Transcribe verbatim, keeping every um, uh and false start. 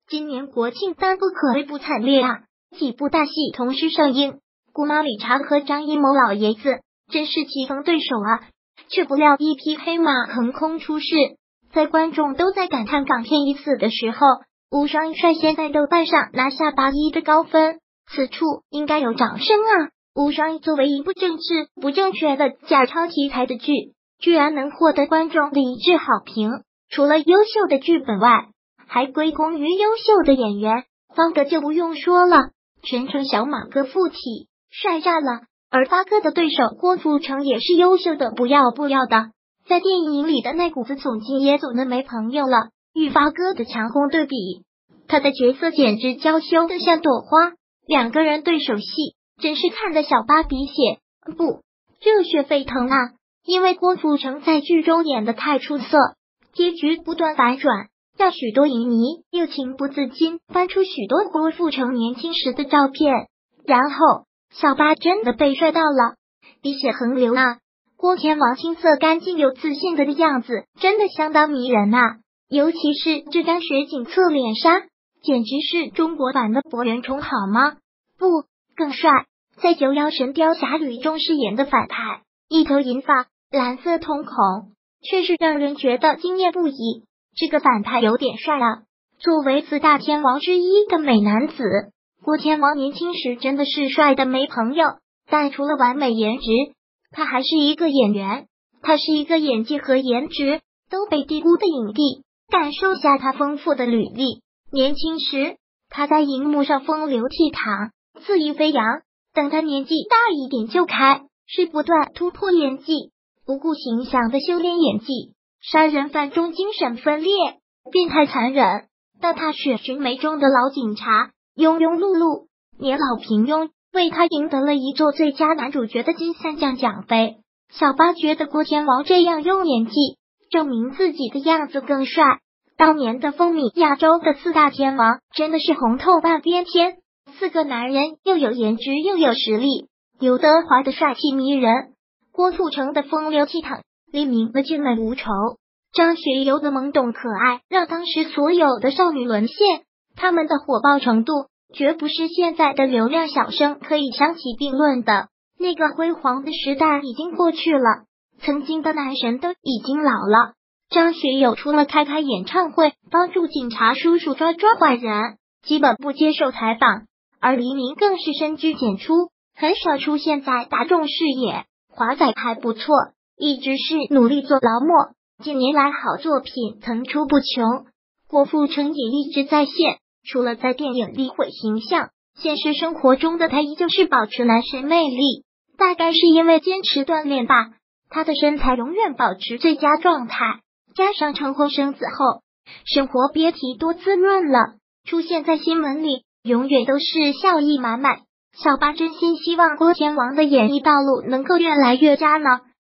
今年国庆三部可谓不惨烈啊，几部大戏同时上映，姑妈李茶和张艺谋老爷子真是棋逢对手啊！却不料一匹黑马横空出世，在观众都在感叹港片已死的时候，无双率先在豆瓣上拿下八一的高分，此处应该有掌声啊！无双作为一部政治不正确的假钞题材的剧，居然能获得观众的一致好评，除了优秀的剧本外，还归功于优秀的演员，方格就不用说了，全程小马哥附体，帅炸了。而发哥的对手郭富城也是优秀的不要不要的，在电影里的那股子总经也总的没朋友了，与发哥的强轰对比，他的角色简直娇羞的像朵花，两个人对手戏真是看得小八鼻血，不，热血沸腾啊！因为郭富城在剧中演得太出色，结局不断反转，让许多影迷又情不自禁翻出许多郭富城年轻时的照片，然后小八真的被帅到了，鼻血横流啊！郭天王青涩干净又自信的样子真的相当迷人啊，尤其是这张雪景侧脸杀，简直是中国版的博元崇好吗？不，更帅！在九妖神雕侠侣中饰演的反派，一头银发，蓝色瞳孔，却是让人觉得惊艳不已。这个反派有点帅啊！作为四大天王之一的美男子，郭天王年轻时真的是帅的没朋友，但除了完美颜值，他还是一个演员，他是一个演技和颜值都被低估的影帝。感受下他丰富的履历，年轻时他在荧幕上风流倜傥，恣意飞扬，等他年纪大一点就开始不断突破演技，不顾形象的修炼演技。杀人犯中精神分裂，变态残忍，但他却寻梅中的老警察，庸庸碌碌，年老平庸，为他赢得了一座最佳男主角的金三奖奖杯。小八觉得郭天王这样用演技证明自己的样子更帅。当年的风靡亚洲的四大天王真的是红透半边天，四个男人又有颜值又有实力，刘德华的帅气迷人，郭富城的风流倜傥，黎明的俊美无愁，张学友的懵懂可爱，让当时所有的少女沦陷。他们的火爆程度绝不是现在的流量小生可以相提并论的。那个辉煌的时代已经过去了，曾经的男神都已经老了。张学友除了开开演唱会，帮助警察叔叔抓抓坏人，基本不接受采访，而黎明更是深居简出，很少出现在大众视野。华仔还不错，一直是努力做劳模，近年来好作品层出不穷。郭富城也一直在线，除了在电影里毁形象，现实生活中的他依旧是保持男神魅力，大概是因为坚持锻炼吧，他的身材永远保持最佳状态，加上成婚生子后，生活别提多滋润了，出现在新闻里永远都是笑意满满。小八真心希望郭天王的演艺道路能够越来越佳呢。